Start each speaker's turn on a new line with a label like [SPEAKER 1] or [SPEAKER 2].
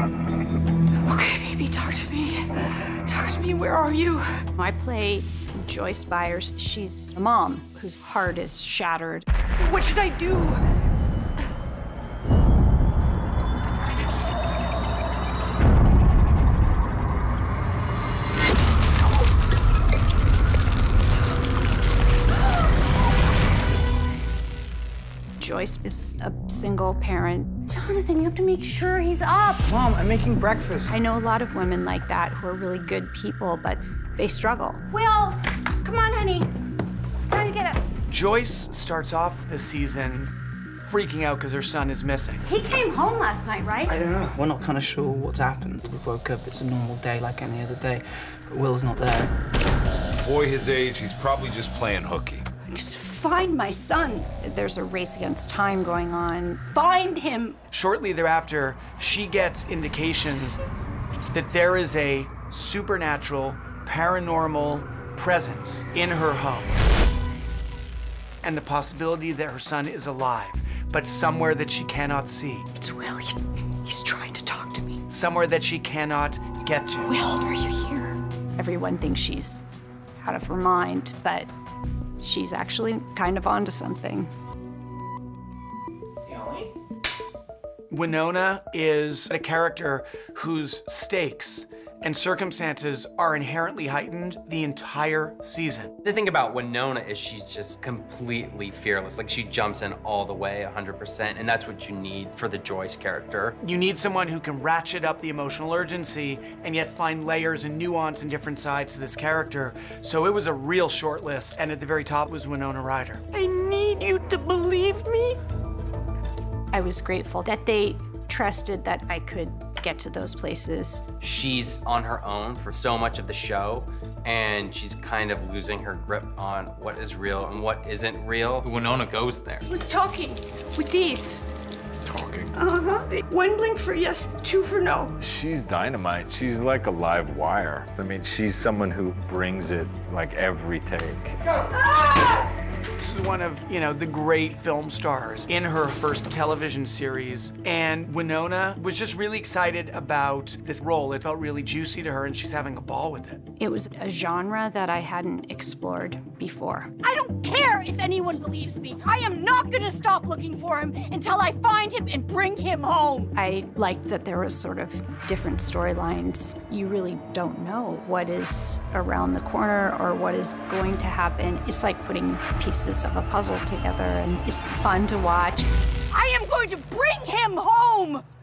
[SPEAKER 1] Okay, baby, talk to me. Talk to me, where are you?
[SPEAKER 2] I play Joyce Byers. She's a mom whose heart is shattered.
[SPEAKER 1] What should I do?
[SPEAKER 2] Joyce is a single parent.
[SPEAKER 1] Jonathan, you have to make sure he's up.
[SPEAKER 3] Mom, I'm making breakfast.
[SPEAKER 2] I know a lot of women like that who are really good people, but they struggle.
[SPEAKER 1] Will, come on, honey. It's time to get up.
[SPEAKER 4] Joyce starts off the season freaking out because her son is missing.
[SPEAKER 1] He came home last night, right?
[SPEAKER 3] I don't know. We're not kind of sure what's happened. We woke up, it's a normal day like any other day, but Will's not there.
[SPEAKER 5] Boy his age, he's probably just playing hooky.
[SPEAKER 1] Just find my son.
[SPEAKER 2] There's a race against time going on.
[SPEAKER 1] Find him.
[SPEAKER 4] Shortly thereafter, she gets indications that there is a supernatural, paranormal presence in her home. And the possibility that her son is alive, but somewhere that she cannot see.
[SPEAKER 1] It's Will. He's trying to talk to me.
[SPEAKER 4] Somewhere that she cannot get to.
[SPEAKER 1] Will, are you here?
[SPEAKER 2] Everyone thinks she's out of her mind, but she's actually kind of onto something.
[SPEAKER 4] Winona is a character whose stakes and circumstances are inherently heightened the entire season.
[SPEAKER 6] The thing about Winona is she's just completely fearless. Like, she jumps in all the way, 100%, and that's what you need for the Joyce character.
[SPEAKER 4] You need someone who can ratchet up the emotional urgency and yet find layers and nuance and different sides to this character. So it was a real short list, and at the very top was Winona Ryder.
[SPEAKER 1] I need you to believe me.
[SPEAKER 2] I was grateful that they trusted that I could get to those places.
[SPEAKER 6] She's on her own for so much of the show, and she's kind of losing her grip on what is real and what isn't real. Winona goes there.
[SPEAKER 1] Who's talking with these?
[SPEAKER 5] Talking.
[SPEAKER 1] Uh-huh. One blink for yes, two for no.
[SPEAKER 5] She's dynamite. She's like a live wire. I mean, she's someone who brings it like every take.
[SPEAKER 1] Ah!
[SPEAKER 4] This is one of, the great film stars in her first television series. And Winona was just really excited about this role. It felt really juicy to her, and she's having a ball with it.
[SPEAKER 2] It was a genre that I hadn't explored before.
[SPEAKER 1] I don't care if anyone believes me. I am not gonna stop looking for him until I find him and bring him home.
[SPEAKER 2] I liked that there was sort of different storylines. You really don't know what is around the corner or what is going to happen. It's like putting pieces of a puzzle together, and it's fun to watch.
[SPEAKER 1] I am going to bring him home!